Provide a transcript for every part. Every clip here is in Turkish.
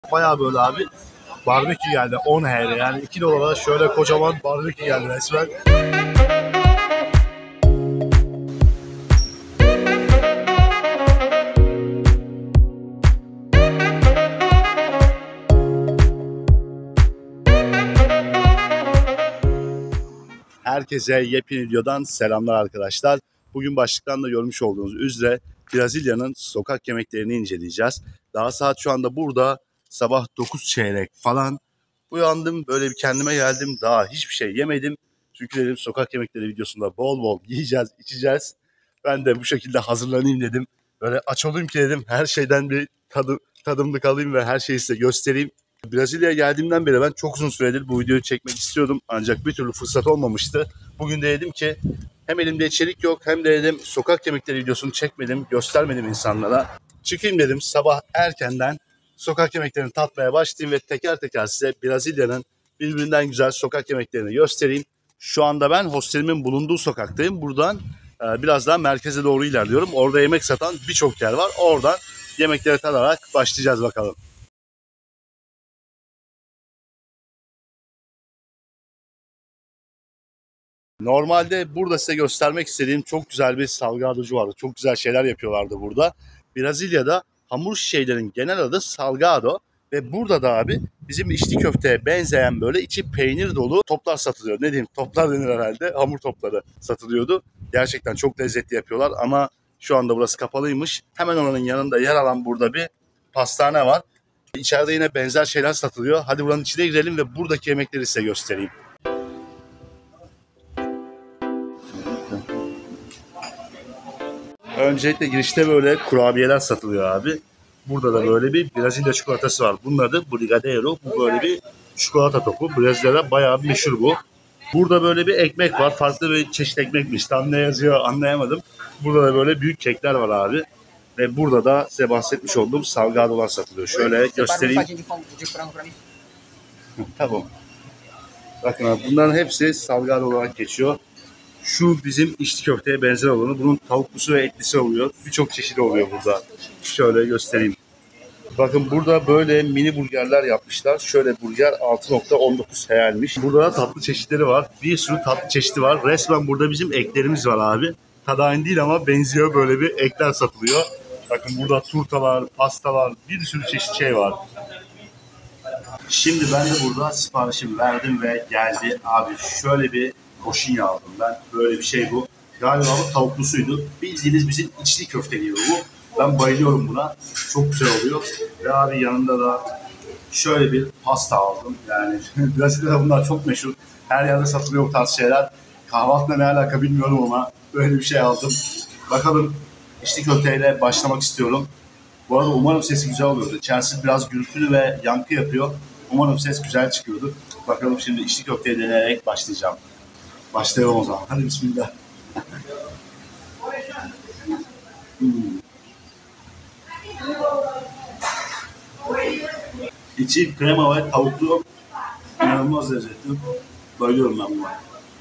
Bayağı böyle abi barbekü geldi 10 TL yani 2 dolara şöyle kocaman barbekü geldi resmen. Herkese yepyeni videodan selamlar arkadaşlar. Bugün başlıktan da görmüş olduğunuz üzere Brezilya'nın sokak yemeklerini inceleyeceğiz. Daha saat şu anda burada sabah 9 çeyrek falan. Uyandım, böyle bir kendime geldim. Daha hiçbir şey yemedim. Çünkü dedim sokak yemekleri videosunda bol bol yiyeceğiz, içeceğiz. Ben de bu şekilde hazırlanayım dedim. Böyle aç olayım ki dedim her şeyden bir tadımlık alayım ve her şeyi size göstereyim. Brezilya'ya geldiğimden beri ben çok uzun süredir bu videoyu çekmek istiyordum. Ancak bir türlü fırsat olmamıştı. Bugün de dedim ki hem elimde içerik yok hem de dedim sokak yemekleri videosunu çekmedim, göstermedim insanlara. Çıkayım dedim sabah erkenden sokak yemeklerini tatmaya başlayayım ve teker teker size Brezilya'nın birbirinden güzel sokak yemeklerini göstereyim. Şu anda ben hostelimin bulunduğu sokaktayım. Buradan biraz daha merkeze doğru ilerliyorum. Orada yemek satan birçok yer var. Oradan yemekleri tadarak başlayacağız bakalım. Normalde burada size göstermek istediğim çok güzel bir salgadocu vardı. Çok güzel şeyler yapıyorlardı burada. Brezilya'da hamur şişelerin genel adı salgado. Ve burada da abi bizim içli köfteye benzeyen böyle içi peynir dolu toplar satılıyor. Ne diyeyim, toplar denir herhalde. Hamur topları satılıyordu. Gerçekten çok lezzetli yapıyorlar ama şu anda burası kapalıymış. Hemen oranın yanında yer alan burada bir pastane var. İçeride yine benzer şeyler satılıyor. Hadi buranın içine girelim ve buradaki yemekleri size göstereyim. Öncelikle girişte böyle kurabiyeler satılıyor abi. Burada da böyle bir Brezilya çikolatası var. Bunun adı Brigadeiro. Bu böyle bir çikolata topu. Brezilya'da bayağı bir meşhur bu. Burada böyle bir ekmek var. Farklı bir çeşit ekmekmiş. Tam ne yazıyor anlayamadım. Burada da böyle büyük kekler var abi. Ve burada da size bahsetmiş olduğum salgadolar satılıyor. Şöyle göstereyim. Tamam. Bakın abi bunların hepsi salgado olarak geçiyor. Şu bizim içli köfteye benzer olanı. Bunun tavuklusu ve etlisi oluyor. Birçok çeşidi oluyor burada. Şöyle göstereyim. Bakın burada böyle mini burgerler yapmışlar. Şöyle burger 6.19 TL'miş. Burada da tatlı çeşitleri var. Bir sürü tatlı çeşidi var. Resmen burada bizim eklerimiz var abi. Tadı aynı değil ama benziyor, böyle bir ekler satılıyor. Bakın burada turtalar, pastalar, bir sürü çeşit şey var. Şimdi ben de burada siparişimi verdim ve geldi. Abi şöyle bir koşunya aldım ben. Böyle bir şey bu. Galiba bu tavuklusuydu. Bildiğiniz bizim içli köfte gibi bu. Ben bayılıyorum buna. Çok güzel oluyor. Ve abi yanında da şöyle bir pasta aldım. Yani Brezilya'da bunlar çok meşhur. Her yerde satılıyor bu tarz şeyler. Kahvaltıyla ne alaka bilmiyorum ama böyle bir şey aldım. Bakalım, içli köfteyle başlamak istiyorum. Bu arada umarım sesi güzel oluyordu. İçerisi biraz gürültülü ve yankı yapıyor. Umarım ses güzel çıkıyordu. Bakalım şimdi içli köfteyi deneyerek başlayacağım. Başlayalım o zaman. Hadi bismillah. İçi krema ve tavuklu, inanılmaz lezzetli. Bayılıyorum ben buna.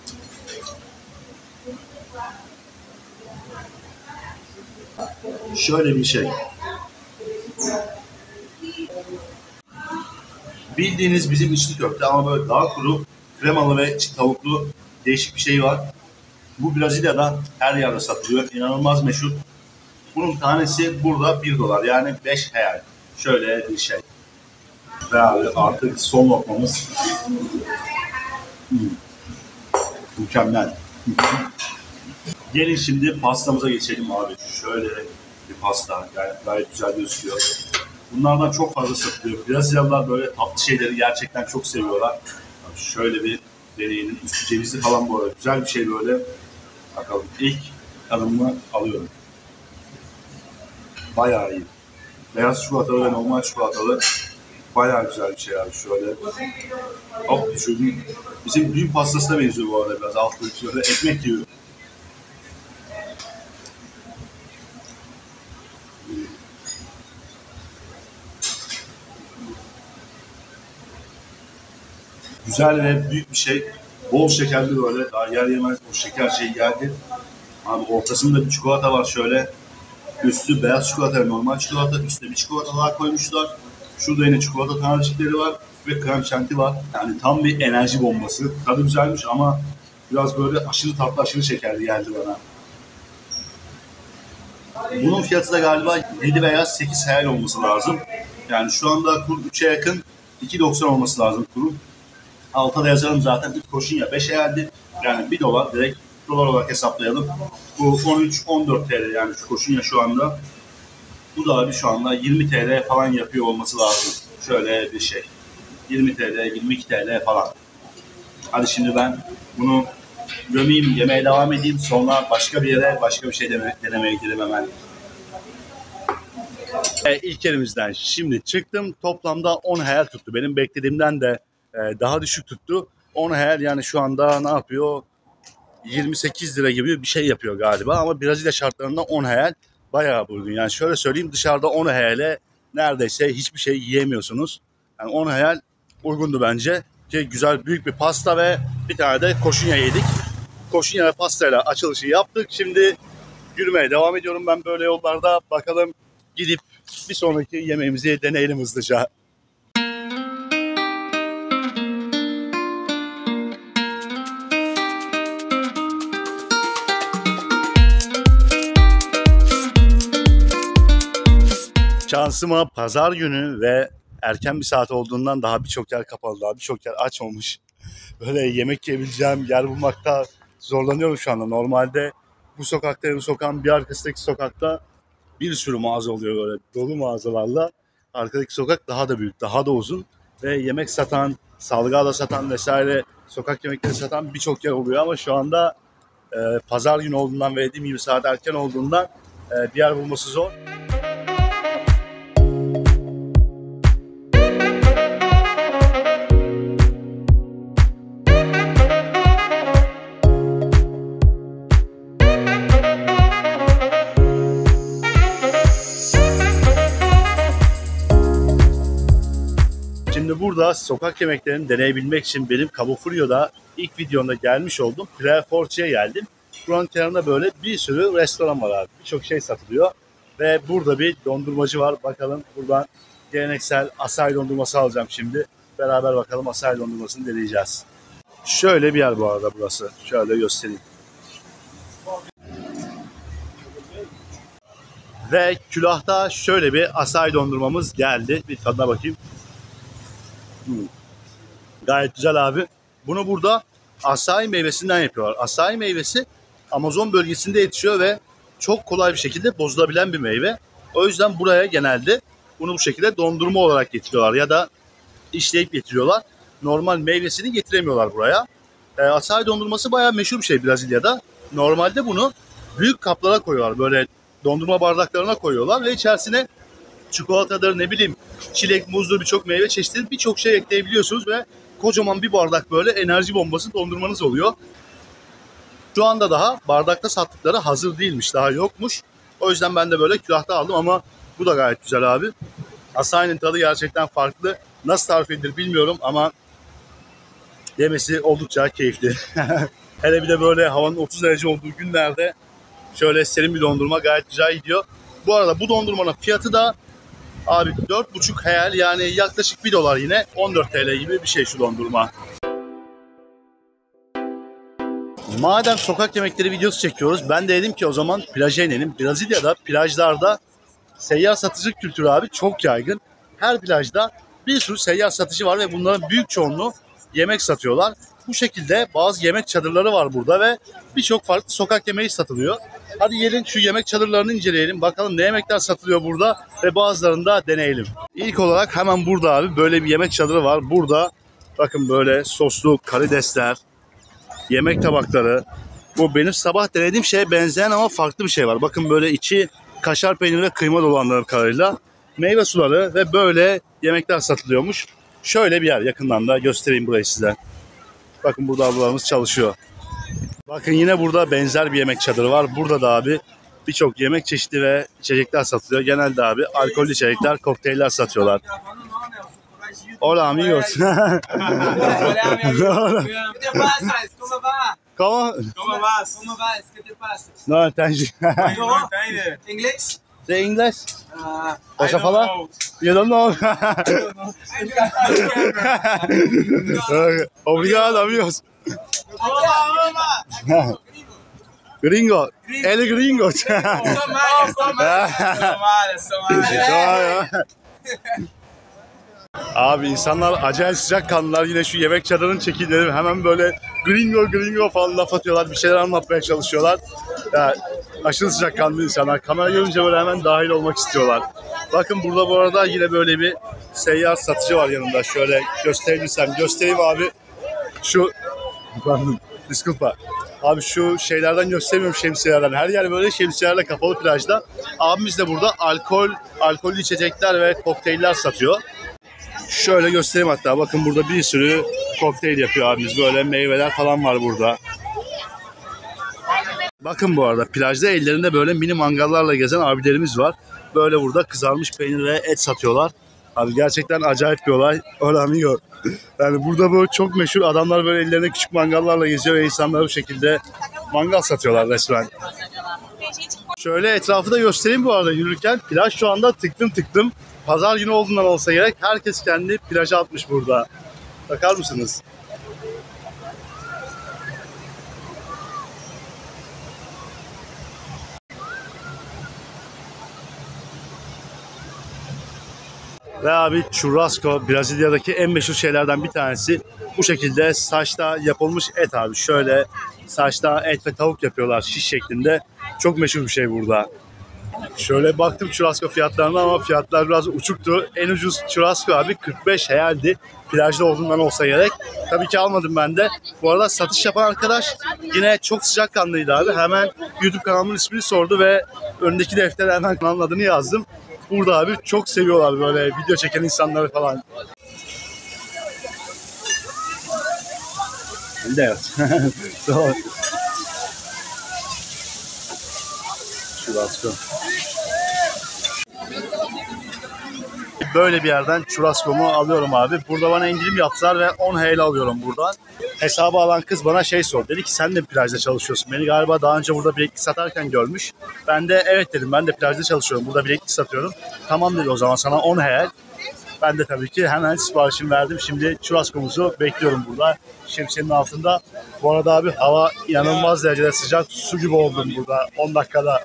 Şöyle bir şey. Bildiğiniz bizim içli köfte ama böyle daha kuru, kremalı ve tavuklu değişik bir şey var. Bu Brezilya'da her yerde satılıyor. İnanılmaz meşhur. Bunun tanesi burada 1 dolar, yani 5 real. Şöyle bir şey. Ve abi artık son lokmamız. Mükemmel. Gelin şimdi pastamıza geçelim abi. Şöyle bir pasta. Gayet güzel gözüküyor. Bunlardan çok fazla satılıyor. Brezilyalılar böyle tatlı şeyleri gerçekten çok seviyorlar. Şöyle bir deneyelim. Üstü cevizli falan bu arada. Güzel bir şey böyle. Bakalım. İlk tadımı alıyorum. Bayağı iyi. Beyaz çikolatalı ve normal çikolatalı. Bayağı güzel bir şey abi. Şöyle. Hop düşürdüm. Bizim düğün pastasına benziyor bu arada biraz. Altı şöyle ekmek yiyor. Güzel ve büyük bir şey. Bol şekerli böyle. Daha yer yemez o şeker şeyi geldi. Abi ortasında bir çikolata var şöyle. Üstü beyaz çikolata, normal çikolata. Üstüne bir çikolata daha koymuşlar. Şurada yine çikolata tanecikleri var ve krem şanti var. Yani tam bir enerji bombası. Tadı güzelmiş ama biraz böyle aşırı tatlı, aşırı şekerli geldi bana. Bunun fiyatı da galiba 7 veya 8 hayal olması lazım. Yani şu anda kur 3'e yakın, 2.90 olması lazım kurun. Altta da yazalım zaten. İlk koşunya 5 hayaldi. Yani 1 dolar direkt dolar olarak hesaplayalım. Bu 13-14 TL yani şu koşunya şu anda. Bu da abi şu anda 20 TL falan yapıyor olması lazım. Şöyle bir şey. 20 TL, 22 TL falan. Hadi şimdi ben bunu gömeyim, yemeye devam edeyim. Sonra başka bir yere, başka bir şey denemeye gidelim hemen. İlk elimizden şimdi çıktım. Toplamda 10 hayal tuttu. Benim beklediğimden de daha düşük tuttu. 10 hayal yani şu anda ne yapıyor? 28 lira gibi bir şey yapıyor galiba. Ama Brezilya şartlarında 10 hayal bayağı uygun. Yani şöyle söyleyeyim, dışarıda 10 hayale neredeyse hiçbir şey yiyemiyorsunuz. Yani 10 hayal uygundu bence. Ki güzel büyük bir pasta ve bir tane de koşunya yedik. Koşunya ve pastayla açılışı yaptık. Şimdi yürümeye devam ediyorum ben böyle yollarda. Bakalım gidip bir sonraki yemeğimizi deneyelim hızlıca. Şansıma pazar günü ve erken bir saat olduğundan daha birçok yer kapalı, daha birçok yer açmamış. Böyle yemek yiyebileceğim yer bulmakta zorlanıyorum şu anda. Normalde bu sokakta, bu sokağın bir arkasındaki sokakta bir sürü mağaza oluyor böyle dolu mağazalarla. Arkadaki sokak daha da büyük, daha da uzun ve yemek satan, salgada satan vesaire sokak yemekleri satan birçok yer oluyor ama şu anda pazar günü olduğundan ve dediğim gibi saat erken olduğundan bir yer bulması zor. Şimdi burada sokak yemeklerini deneyebilmek için benim Cabo Frio'da ilk videomda gelmiş oldum. Playa Forte'ye geldim. Buranın kenarında böyle bir sürü restoran var abi. Birçok şey satılıyor. Ve burada bir dondurmacı var. Bakalım buradan geleneksel asay dondurması alacağım şimdi. Beraber bakalım asay dondurmasını deneyeceğiz. Şöyle bir yer bu arada burası. Şöyle göstereyim. Ve külahta şöyle bir asay dondurmamız geldi. Bir tadına bakayım. Gayet güzel abi. Bunu burada asay meyvesinden yapıyorlar. Asay meyvesi Amazon bölgesinde yetişiyor ve çok kolay bir şekilde bozulabilen bir meyve. O yüzden buraya genelde bunu bu şekilde dondurma olarak getiriyorlar ya da işleyip getiriyorlar. Normal meyvesini getiremiyorlar buraya. Asay dondurması bayağı meşhur bir şey Brezilya'da. Normalde bunu büyük kaplara koyuyorlar. Böyle dondurma bardaklarına koyuyorlar ve içerisine çikolatadır, ne bileyim çilek, muzdur, birçok meyve çeşitleri, birçok şey ekleyebiliyorsunuz ve kocaman bir bardak böyle enerji bombası dondurmanız oluyor. Şu anda daha bardakta sattıkları hazır değilmiş, daha yokmuş. O yüzden ben de böyle külahta aldım ama bu da gayet güzel abi. Asay'ın tadı gerçekten farklı. Nasıl tarif edilir bilmiyorum ama yemesi oldukça keyifli. Hele bir de böyle havanın 30 derece olduğu günlerde şöyle serin bir dondurma gayet güzel gidiyor. Bu arada bu dondurmanın fiyatı da abi 4,5 hayal, yani yaklaşık 1 dolar, yine 14 TL gibi bir şey şu dondurma. Madem sokak yemekleri videosu çekiyoruz, ben de dedim ki o zaman plaja inelim. Brezilya'da plajlarda seyyar satıcı kültürü abi çok yaygın. Her plajda bir sürü seyyar satıcı var ve bunların büyük çoğunluğu yemek satıyorlar. Bu şekilde bazı yemek çadırları var burada ve birçok farklı sokak yemeği satılıyor. Hadi gelin şu yemek çadırlarını inceleyelim. Bakalım ne yemekler satılıyor burada ve bazılarını da deneyelim. İlk olarak hemen burada abi böyle bir yemek çadırı var. Burada bakın böyle soslu karidesler, yemek tabakları. Bu benim sabah denediğim şeye benzeyen ama farklı bir şey var. Bakın böyle içi kaşar peyniri ve kıyma dolu anladığım kadarıyla. Meyve suları ve böyle yemekler satılıyormuş. Şöyle bir yer, yakından da göstereyim burayı size. Bakın burada ablalarımız çalışıyor. Bakın yine burada benzer bir yemek çadırı var. Burada da abi birçok yemek çeşidi ve içecekler satılıyor. Genelde abi alkollü içecekler, kokteyller satıyorlar. Hola amigos. Hola amigo. ¿Qué te pasa? ¿Cómo va? ¿Cómo? ¿Cómo vas? ¿Cómo vas? ¿Qué te pasa? No, entendi. ¿No? ¿Inglés? The English? Cosa I don't fala? know. You don't know? Obrigado, amigos. Gringo. El gringo. Somalia. Abi insanlar acayip sıcakkanlılar. Yine şu yemek çadırının çekimleri hemen böyle gringo falan laf atıyorlar. Bir şeyler anlatmaya çalışıyorlar. Ya, aşırı sıcakkanlı insanlar. Kamera görünce böyle hemen dahil olmak istiyorlar. Bakın burada bu arada yine böyle bir seyyar satıcı var yanında. Şöyle göstereyim abi. Şu pardon, disculpa. Abi şu şeylerden göstermiyorum, şemsiyelerden. Her yer böyle şemsiyelerle kapalı plajda. Abimiz de burada alkollü içecekler ve kokteyller satıyor. Şöyle göstereyim hatta. Bakın burada bir sürü kokteyl yapıyor abimiz. Böyle meyveler falan var burada. Bakın bu arada plajda ellerinde böyle mini mangallarla gezen abilerimiz var. Böyle burada kızarmış peynir ve et satıyorlar. Abi gerçekten acayip bir olay. Hola amigo. Yani burada bu çok meşhur. Adamlar böyle ellerinde küçük mangallarla geziyor ve insanlar bu şekilde mangal satıyorlar resmen. Şöyle etrafı da göstereyim bu arada yürürken. Plaj şu anda tıklım. Pazar günü olduğundan olsa gerek. Herkes kendi plaja atmış burada. Bakar mısınız? Ve abi churrasco Brezilya'daki en meşhur şeylerden bir tanesi. Bu şekilde saçta yapılmış et abi. Şöyle saçta et ve tavuk yapıyorlar şiş şeklinde. Çok meşhur bir şey burada. Şöyle baktım churrasco fiyatlarına ama fiyatlar biraz uçuktu. En ucuz churrasco abi 45 realdi. Plajda olduğundan olsa gerek. Tabii ki almadım ben de. Bu arada satış yapan arkadaş yine çok sıcakkanlıydı abi. Hemen YouTube kanalımın ismini sordu ve önündeki deftere hemen kanalın adını yazdım. Burada abi çok seviyorlar böyle video çeken insanları falan. Evet. Churrasco. Böyle bir yerden churrasco'mu alıyorum abi. Burada bana indirim yaptılar ve 10 TL alıyorum buradan. Hesabı alan kız bana şey sordu. Dedi ki sen de plajda çalışıyorsun. Beni galiba daha önce burada bileklik satarken görmüş. Ben de evet dedim. Ben de plajda çalışıyorum. Burada bileklik satıyorum. Tamam dedi o zaman sana 10 TL. Ben de tabii ki hemen siparişimi verdim. Şimdi churrasco'muzu bekliyorum burada. Şemsiyenin altında. Bu arada abi hava inanılmaz derecede sıcak. Su gibi oldum burada 10 dakikada.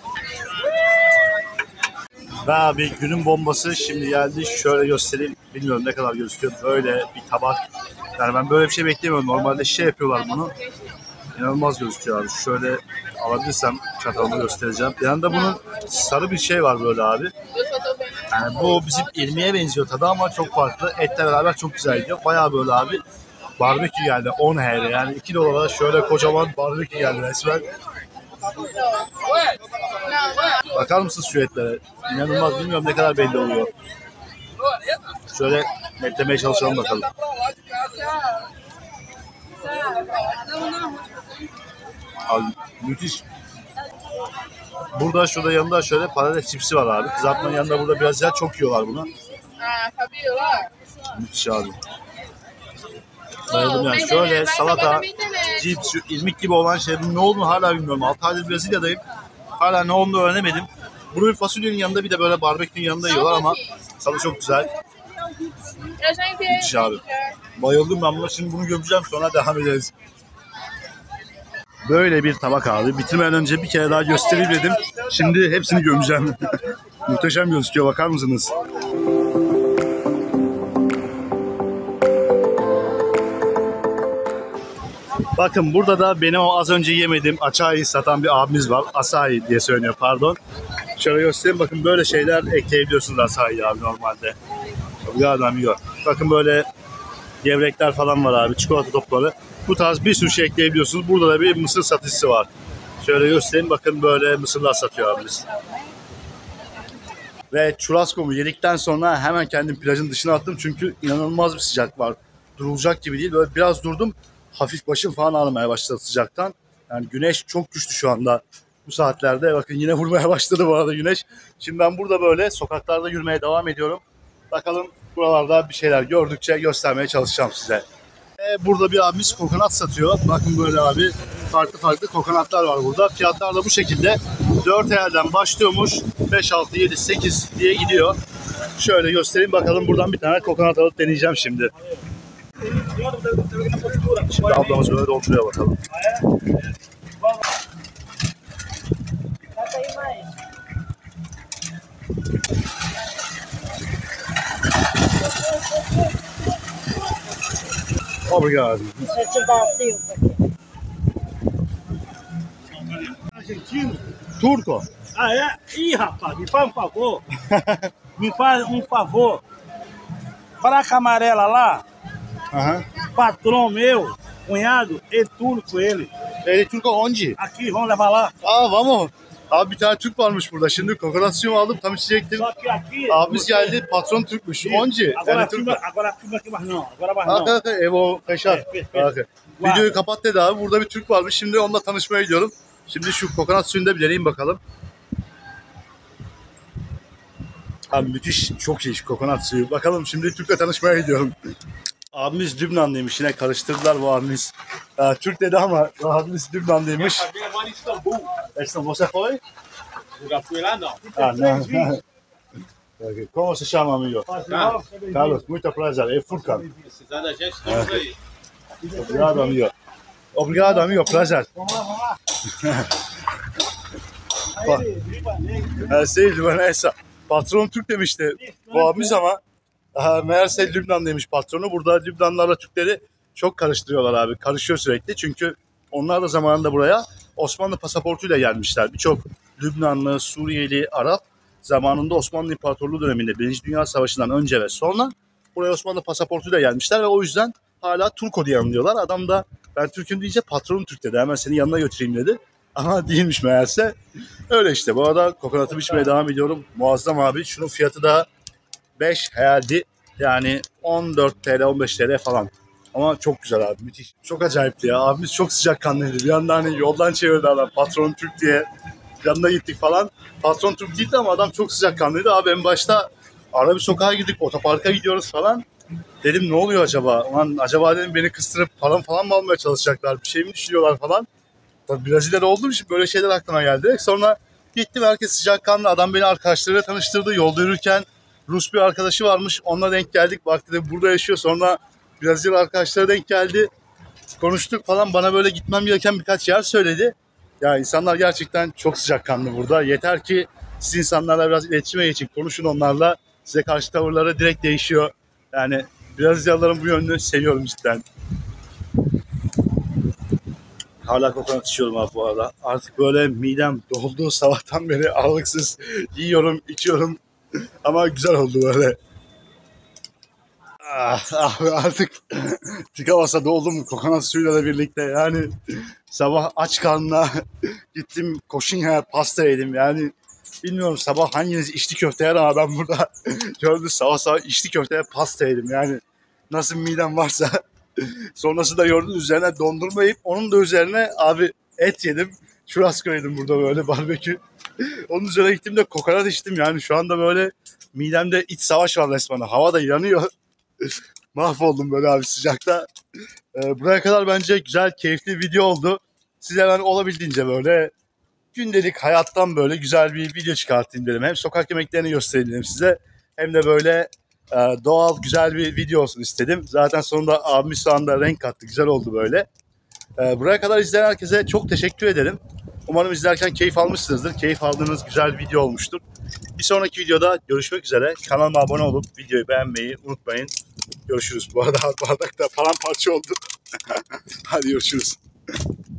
Ve abi günün bombası şimdi geldi. Şöyle göstereyim. Bilmiyorum ne kadar gözüküyor. Böyle bir tabak. Yani ben böyle bir şey beklemiyorum. Normalde şey yapıyorlar bunu. İnanılmaz gözüküyor abi. Şöyle alabilirsem çatalımı göstereceğim. Yanında bunun sarı bir şey var böyle abi. Yani bu bizim irmiğe benziyor tadı ama çok farklı. Etle beraber çok güzel gidiyor. Bayağı böyle abi barbekü geldi. 10 TL yani 2 dolara şöyle kocaman barbekü geldi resmen. Bakar mısınız şu etlere? İnanılmaz, bilmiyorum ne kadar belli oluyor. Şöyle netlemeye çalışalım bakalım. Abi müthiş. Burada şurada yanında şöyle patates çipsi var abi. Kızartmanın yanında burada biraz yer çok yiyorlar bunu. Müthiş abi. Bayıldım yani. Şöyle salata, cips, şu irmik gibi olan şeyin ne olduğunu hala bilmiyorum. 6 aydır Brezilya'dayım. Hala ne olduğunu öğrenemedim. Bunu bir fasulyenin yanında bir de böyle barbekünün yanında yiyorlar ama tadı çok güzel. Müthiş abi. Bayıldım ben buna. Şimdi bunu gömeceğim sonra devam ederiz. Böyle bir tabak abi. Bitirmeden önce bir kere daha göstereyim dedim. Şimdi hepsini gömeceğim. Muhteşem gözüküyor, bakar mısınız? Bakın burada da benim o az önce yemediğim açayı satan bir abimiz var. Asahi diye söyleniyor, pardon. Şöyle göstereyim, bakın böyle şeyler ekleyebiliyorsunuz asahi abi normalde. Bakın böyle gevrekler falan var abi, çikolata topları. Bu tarz bir sürü şey ekleyebiliyorsunuz. Burada da bir mısır satıcısı var. Şöyle göstereyim, bakın böyle mısırlar satıyor abimiz. Ve churrasco'mu yedikten sonra hemen kendim plajın dışına attım. Çünkü inanılmaz bir sıcak var. Durulacak gibi değil. Böyle biraz durdum. Hafif başım falan ağrımaya başladı sıcaktan. Yani güneş çok güçlü şu anda. Bu saatlerde bakın yine vurmaya başladı bu arada güneş. Şimdi ben burada böyle sokaklarda yürümeye devam ediyorum. Bakalım buralarda bir şeyler gördükçe göstermeye çalışacağım size. Burada bir abimiz kokonat satıyor. Bakın böyle abi farklı kokonatlar var burada. Fiyatlar da bu şekilde. 4 TL'den başlıyormuş. 5, 6, 7, 8 diye gidiyor. Şöyle göstereyim bakalım, buradan bir tane kokonat alıp deneyeceğim şimdi. Şimdi ablamız böyle dolduruyor bakalım. Obrigado. Deixa eu te dar 5 aqui. Argentino? Turco. Ah, é? Ih, rapaz, me faz um favor. Me faz um favor. Placa amarela lá, Aha. patrão meu, cunhado, é turco ele. Turco onde? Aqui, vamos levar lá. Aa vamos. Abi bir tane Türk varmış burada. Şimdi kokonat suyumu aldım, tam içecektim. Só que aqui... Abimiz geldi, patron Türkmüş. Onde? Agora, Yani Türk. filma aqui mais não. Agora mais não. Kanka Evo Feşar. Evet. Videoyu kapat dedi abi. Burada bir Türk varmış. Şimdi onunla tanışmaya gidiyorum. Şimdi şu kokonat suyunu da bir deneyeyim bakalım. Abi müthiş, çok iyi şu kokonat suyu. Bakalım, şimdi Türk'le tanışmaya gidiyorum. Abimiz Lübnanlıymış, yine karıştırdılar bu abimiz. Türk dedi ama abimiz Lübnanlıymış. Família mora em Istambul. Você foi? Eu já fui lá, não. Ah, não. Okay. Como se chama, amigo? Carlos, muito prazer. É Furkan. Precisar da gente, estamos aí. Obrigado, amigo. Obrigado, amigo. Prazer. Şey, Vanessa. Patron Türk demişti bu abimiz ama meğerse Lübnan demiş patronu. Burada Lübnanlarla Türkleri çok karıştırıyorlar abi. Karışıyor sürekli, çünkü onlar da zamanında buraya Osmanlı pasaportuyla gelmişler. Birçok Lübnanlı, Suriyeli, Arap zamanında Osmanlı İmparatorluğu döneminde 1. Dünya Savaşı'ndan önce ve sonra buraya Osmanlı pasaportuyla gelmişler ve o yüzden hala Turko diye anlıyorlar. Adam da ben Türk'üm deyince patronum Türk dedi. Hemen seni yanına götüreyim dedi. Ama değilmiş meğerse. Öyle işte. Bu arada kokonatımı içmeye devam ediyorum. Muazzam abi. Şunun fiyatı da 5 herhalde. Yani 14 TL, 15 TL falan. Ama çok güzel abi. Müthiş. Çok acayipti ya. Abimiz çok sıcakkanlıydı. Bir anda hani yoldan çevirdi adam. Patron Türk diye. Yanına gittik falan. Patron Türk değildi ama adam çok sıcakkanlıydı. Abi en başta ara bir sokağa girdik. Otoparka gidiyoruz falan. Dedim ne oluyor acaba? Ulan acaba dedim beni kıstırıp param falan mı almaya çalışacaklar? Bir şey mi düşünüyorlar falan. Tabii Brezilya'da olduğum için böyle şeyler aklıma geldi. Sonra gittim, herkes sıcakkanlı. Adam beni arkadaşlarıyla tanıştırdı. Yolda yürürken Rus bir arkadaşı varmış. Onunla denk geldik. Bak dedi burada yaşıyor. Sonra Brezilya arkadaşlara denk geldi. Konuştuk falan. Bana böyle gitmem gereken birkaç yer söyledi. Ya insanlar gerçekten çok sıcakkanlı burada. Yeter ki siz insanlarla biraz iletişime geçin. Konuşun onlarla. Size karşı tavırları direkt değişiyor. Yani Brezilyalıların bu yönünü seviyorum cidden. Hala kokonat içiyorum abi bu arada. Artık böyle midem doldu, sabahtan beri aralıksız yiyorum, içiyorum. Ama güzel oldu böyle. Abi artık tıka basa doldum kokonat suyuyla da birlikte. Yani sabah aç karnına gittim Koşinya'ya pasta yedim. Yani bilmiyorum sabah hanginiz içli köfte yer ama ben burada gördüm sabah içli köfteye pasta yedim. Yani nasıl midem varsa. Sonrasında gördüm üzerine dondurma yiyip onun da üzerine abi et yedim. Churrasco yedim burada böyle barbekü. Onun üzerine gittim de kokonat içtim. Yani şu anda böyle midemde iç savaş var resmen. Hava da yanıyor. Mahvoldum böyle abi sıcakta. Buraya kadar bence güzel, keyifli bir video oldu. Size ben olabildiğince böyle gündelik hayattan böyle güzel bir video çıkartayım dedim. Hem sokak yemeklerini göstereyim size hem de böyle doğal güzel bir video olsun istedim. Zaten sonunda abimiz şu anda renk kattı. Güzel oldu böyle. Buraya kadar izleyen herkese çok teşekkür ederim. Umarım izlerken keyif almışsınızdır. Keyif aldığınız güzel bir video olmuştur. Bir sonraki videoda görüşmek üzere. Kanalıma abone olup videoyu beğenmeyi unutmayın. Görüşürüz. Bu arada bardakta paramparça oldu. Hadi görüşürüz.